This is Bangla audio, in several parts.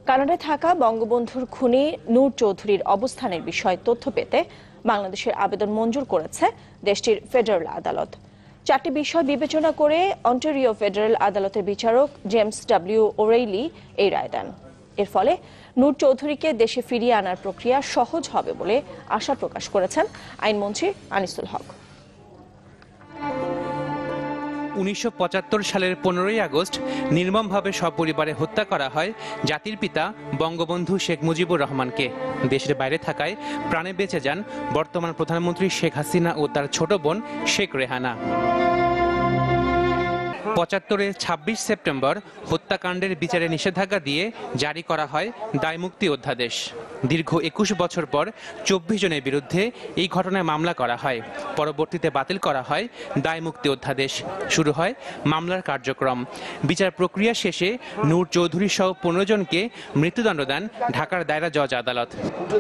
কানাডায় থাকা বঙ্গবন্ধুর খুনি নূর চৌধুরীর অবস্থানের বিষয়ে তথ্য পেতে বাংলাদেশের আবেদন মঞ্জুর করেছে দেশটির ফেডারেল আদালত। 4টি বিষয় বিবেচনা করে অন্টারিও ফেডারেল আদালতের বিচারক জেমস ডব্লিউ ওরেইলি এই রায় দেন। এর ফলে নূর চৌধুরীকে দেশে ফিরিয়ে আনার প্রক্রিয়া সহজ হবে বলে আশা প্রকাশ করেছেন আইনমন্ত্রী আনিসুল হক। 1975 সালের 15ই আগস্ট নির্মমভাবে সপরিবারে হত্যা করা হয় জাতির পিতা বঙ্গবন্ধু শেখ মুজিবুর রহমানকে। দেশের বাইরে থাকায় প্রাণে বেঁচে যান বর্তমান প্রধানমন্ত্রী শেখ হাসিনা ও তার ছোট বোন শেখ রেহানা। 75-এর 26 সেপ্টেম্বর হত্যাকাণ্ডের বিচারে নিষেধাজ্ঞা দিয়ে জারি করা হয় দায়মুক্তি অধ্যাদেশ। দীর্ঘ 21 বছর পর 24 জনের বিরুদ্ধে এই ঘটনায় মামলা করা হয়। পরবর্তীতে বাতিল করা হয় দায়মুক্তি অধ্যাদেশ। শুরু হয় মামলার কার্যক্রম। বিচার প্রক্রিয়া শেষে নূর চৌধুরী সহ 15 জনকে মৃত্যুদণ্ড দেন ঢাকার দায়রা জজ আদালত।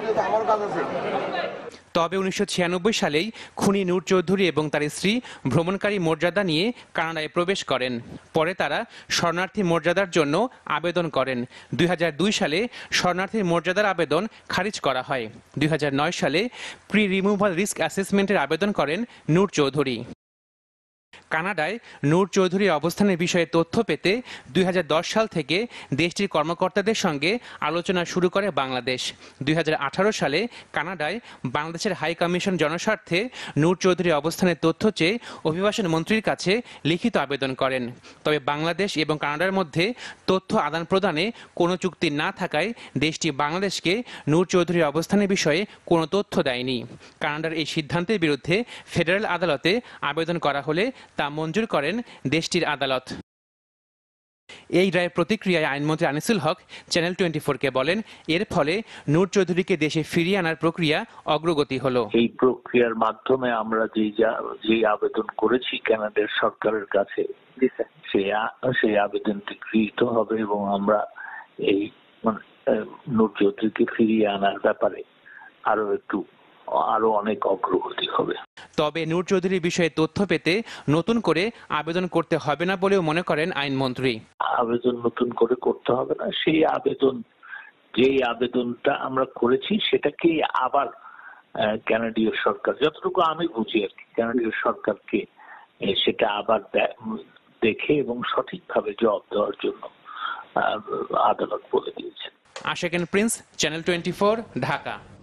তবে 1996 সালেই খুনি নূর চৌধুরী এবং তার স্ত্রী ভ্রমণকারী মর্যাদা নিয়ে কানাডায় প্রবেশ করেন। পরে তারা শরণার্থী মর্যাদার জন্য আবেদন করেন। 2002 সালে শরণার্থীর মর্যাদার আবেদন খারিজ করা হয়। 2009 সালে প্রি রিমুভাল রিস্ক অ্যাসেসমেন্টের আবেদন করেন নূর চৌধুরী। কানাডায় নূর চৌধুরীর অবস্থানের বিষয়ে তথ্য পেতে 2010 সাল থেকে দেশটির কর্মকর্তাদের সঙ্গে আলোচনা শুরু করে বাংলাদেশ। 2018 সালে কানাডায় বাংলাদেশের হাই কমিশন জনস্বার্থে নূর চৌধুরীর অবস্থানের তথ্য চেয়ে অভিবাসন মন্ত্রীর কাছে লিখিত আবেদন করেন। তবে বাংলাদেশ এবং কানাডার মধ্যে তথ্য আদান প্রদানে কোনো চুক্তি না থাকায় দেশটি বাংলাদেশকে নূর চৌধুরীর অবস্থানের বিষয়ে কোনো তথ্য দেয়নি। কানাডার এই সিদ্ধান্তের বিরুদ্ধে ফেডারেল আদালতে আবেদন করা হলে তা মঞ্জুর করেন দেশটির আদালত। এই রায়ের প্রতিক্রিয়ায় আইনমন্ত্রী আনিসুল হক চ্যানেল 24-কে বলেন, এর ফলে নূর চৌধুরীকে দেশে ফিরিয়ে আনার প্রক্রিয়া অগ্রগতি হলো। এই প্রক্রিয়ার মাধ্যমে আমরা যে আবেদন করেছি কানাডার সরকারের কাছে, সেই আবেদনটি গৃহীত হবে এবং আমরা এই নূর চৌধুরীকে ফিরিয়ে আনার ব্যাপারে আরো অনেক অগ্রগতি হবে। তবে নূর চৌধুরীর বিষয়ে তথ্য পেতে নতুন করে আবেদন করতে হবে না বলেও মনে করেন আইনমন্ত্রী। আবেদন নতুন করে করতে হবে না, যেই আবেদনটা আমরা করেছি সেটাকেই আবার কানাডীয় সরকার, যতটুকু আমি বুঝি আর কি, কানাডীয় সরকারকে সেটা আবার দেখে এবং সঠিকভাবে জবাব দেওয়ার জন্য আদালত বলে দিয়েছে। Ashik Prince, channel 24, Dhaka.